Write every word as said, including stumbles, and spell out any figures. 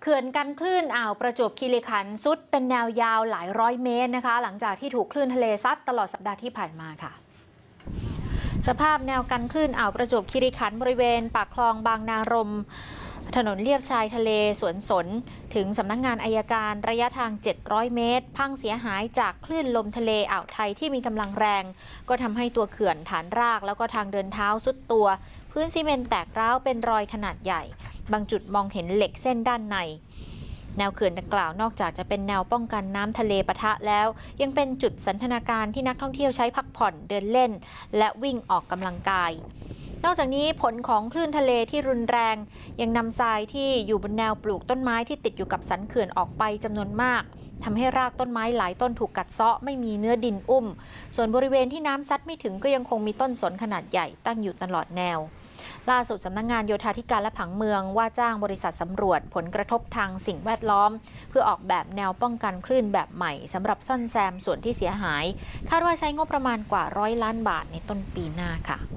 ขื่อนกันคลื่นอ่าวประจวบคีรีขันธ์ซุดเป็นแนวยาวหลายร้อยเมตรนะคะหลังจากที่ถูกคลื่นทะเลซัดตลอดสัปดาห์ที่ผ่านมาค่ะสภาพแนวกันคลื่นอ่าวประจวบคีรีขันธ์บริเวณปากคลองบางนารมถนนเลียบชายทะเลสวนสนถึงสำนักงงานอัยการระยะทางเจ็ดร้อยเมตรพังเสียหายจากคลื่นลมทะเลอ่าวไทยที่มีกำลังแรงก็ทำให้ตัวเขื่อนฐานรากแล้วก็ทางเดินเท้าสุดตัวพื้นซีเมนต์แตกร้าวเป็นรอยขนาดใหญ่บางจุดมองเห็นเหล็กเส้นด้านในแนวเขื่อนดังกล่าวนอกจากจะเป็นแนวป้องกันน้ำทะเลปะทะแล้วยังเป็นจุดสันทนาการที่นักท่องเที่ยวใช้พักผ่อนเดินเล่นและวิ่งออกกำลังกายนอกจากนี้ผลของคลื่นทะเลที่รุนแรงยังนำทรายที่อยู่บนแนวปลูกต้นไม้ที่ติดอยู่กับสันเขื่อนออกไปจำนวนมากทำให้รากต้นไม้หลายต้นถูกกัดเซาะไม่มีเนื้อดินอุ้มส่วนบริเวณที่น้ำซัดไม่ถึงก็ยังคงมีต้นสนขนาดใหญ่ตั้งอยู่ตลอดแนวล่าสุดสำนักงานโยธาธิการและผังเมืองว่าจ้างบริษัทสำรวจผลกระทบทางสิ่งแวดล้อมเพื่อออกแบบแนวป้องกันคลื่นแบบใหม่สำหรับซ่อมแซมส่วนที่เสียหายคาดว่าใช้งบประมาณกว่าร้อยล้านบาทในต้นปีหน้าค่ะ